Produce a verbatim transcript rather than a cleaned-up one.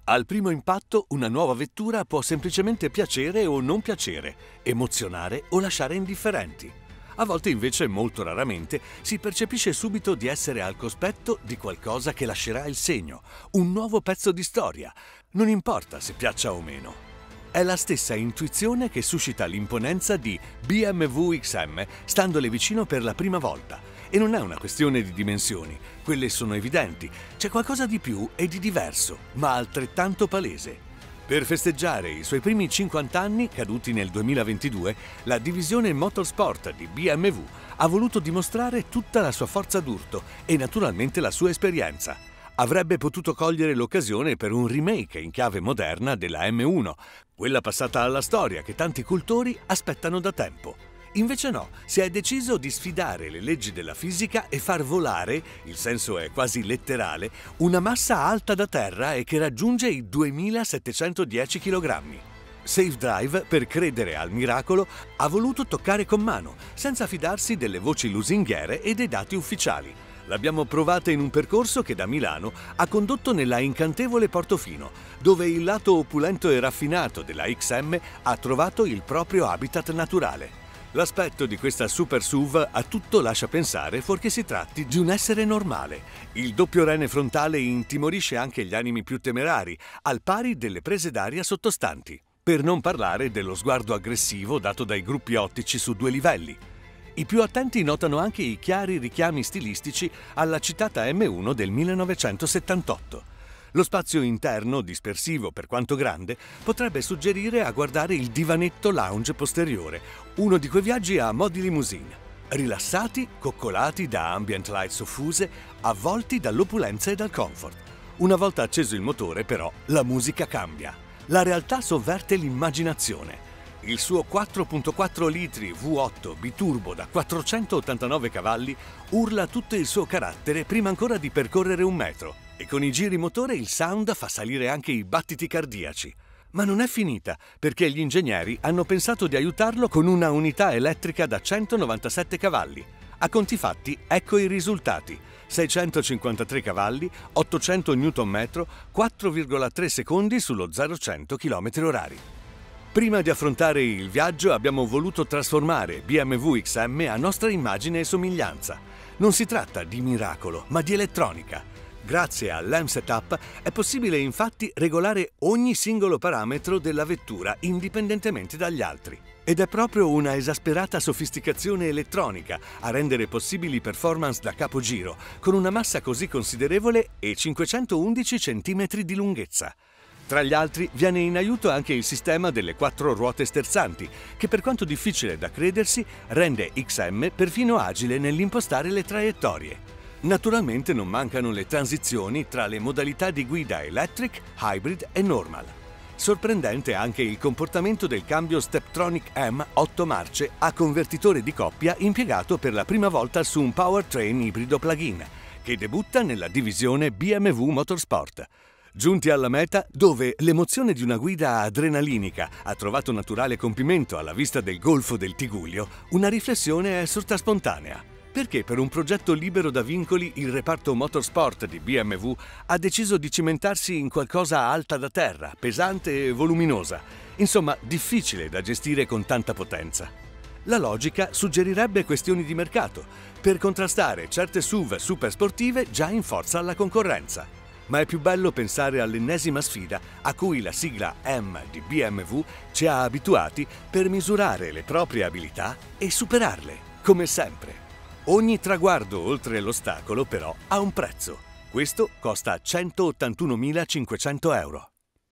Al primo impatto, una nuova vettura può semplicemente piacere o non piacere, emozionare o lasciare indifferenti. A volte invece, molto raramente, si percepisce subito di essere al cospetto di qualcosa che lascerà il segno, un nuovo pezzo di storia, non importa se piaccia o meno. È la stessa intuizione che suscita l'imponenza di B M W X M standole vicino per la prima volta. E non è una questione di dimensioni, quelle sono evidenti, c'è qualcosa di più e di diverso, ma altrettanto palese. Per festeggiare i suoi primi cinquanta anni, caduti nel duemilaventidue, la divisione Motorsport di B M W ha voluto dimostrare tutta la sua forza d'urto e naturalmente la sua esperienza. Avrebbe potuto cogliere l'occasione per un remake in chiave moderna della M uno, quella passata alla storia che tanti cultori aspettano da tempo. Invece no, si è deciso di sfidare le leggi della fisica e far volare, il senso è quasi letterale, una massa alta da terra e che raggiunge i duemilasettecentodieci chilogrammi. Safe Drive, per credere al miracolo, ha voluto toccare con mano, senza fidarsi delle voci lusinghiere e dei dati ufficiali. L'abbiamo provata in un percorso che da Milano ha condotto nella incantevole Portofino, dove il lato opulento e raffinato della X M ha trovato il proprio habitat naturale. L'aspetto di questa super S U V a tutto lascia pensare fuorché si tratti di un essere normale. Il doppio rene frontale intimorisce anche gli animi più temerari, al pari delle prese d'aria sottostanti. Per non parlare dello sguardo aggressivo dato dai gruppi ottici su due livelli. I più attenti notano anche i chiari richiami stilistici alla citata M uno del millenovecentosettantotto. Lo spazio interno, dispersivo per quanto grande, potrebbe suggerire a guardare il divanetto lounge posteriore, uno di quei viaggi a mo' di limousine. Rilassati, coccolati da ambient light soffuse, avvolti dall'opulenza e dal comfort. Una volta acceso il motore, però, la musica cambia. La realtà sovverte l'immaginazione. Il suo quattro virgola quattro litri V otto biturbo da quattrocentottantanove cavalli urla tutto il suo carattere prima ancora di percorrere un metro. E con i giri motore il sound fa salire anche i battiti cardiaci. Ma non è finita, perché gli ingegneri hanno pensato di aiutarlo con una unità elettrica da centonovantasette cavalli. A conti fatti, ecco i risultati. seicentocinquantatré cavalli, ottocento newton metro, quattro virgola tre secondi sullo zero cento chilometri orari. Prima di affrontare il viaggio abbiamo voluto trasformare B M W X M a nostra immagine e somiglianza. Non si tratta di miracolo, ma di elettronica. Grazie all'A M Setup è possibile infatti regolare ogni singolo parametro della vettura indipendentemente dagli altri. Ed è proprio una esasperata sofisticazione elettronica a rendere possibili performance da capogiro, con una massa così considerevole e cinquecentoundici centimetri di lunghezza. Tra gli altri viene in aiuto anche il sistema delle quattro ruote sterzanti, che per quanto difficile da credersi rende X M perfino agile nell'impostare le traiettorie. Naturalmente non mancano le transizioni tra le modalità di guida electric, hybrid e normal. Sorprendente anche il comportamento del cambio Steptronic M otto marce a convertitore di coppia impiegato per la prima volta su un powertrain ibrido plug-in, che debutta nella divisione B M W Motorsport. Giunti alla meta, dove l'emozione di una guida adrenalinica ha trovato naturale compimento alla vista del Golfo del Tigullio, una riflessione è sorta spontanea. Perché per un progetto libero da vincoli il reparto motorsport di B M W ha deciso di cimentarsi in qualcosa alta da terra, pesante e voluminosa, insomma difficile da gestire con tanta potenza? La logica suggerirebbe questioni di mercato, per contrastare certe S U V super sportive già in forza alla concorrenza. Ma è più bello pensare all'ennesima sfida a cui la sigla M di B M W ci ha abituati per misurare le proprie abilità e superarle, come sempre. Ogni traguardo oltre l'ostacolo, però, ha un prezzo. Questo costa centottantunomilacinquecento euro.